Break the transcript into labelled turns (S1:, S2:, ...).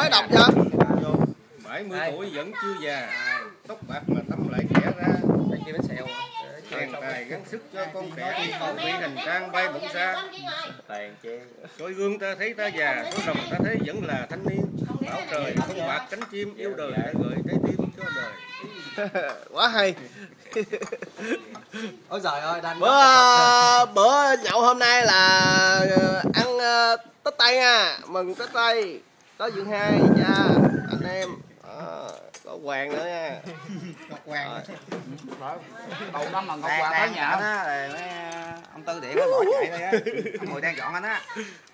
S1: Nói đọc chưa?
S2: 70 tuổi vẫn chưa già, tóc bạc mà tâm lại trẻ ra.
S3: Kia bánh xèo.
S2: Chàng tài gắng sức cho con trẻ, còn bị hành trang bay bổng xa.
S3: Tàn che.
S2: Soi gương ta thấy ta già, soi rồng ta thấy vẫn là thanh niên. Bảo trời không bạc cánh chim, yêu đời hãy gửi trái tim cho đời.
S1: Quá hay.
S3: Ôi trời ơi, đang
S1: Bữa nhậu hôm nay là ăn Tết Tây nha, mừng Tết Tây. Có Dương Hai cha anh em. Có Hoàng nữa nha.
S4: Ngọc Hoàng.
S5: Đầu năm mà Ngọc Hoàng tới nhà đó, rồi mấy ông Tư Điện mới bỏ chạy thôi á. Ông Mười đang dọn anh á.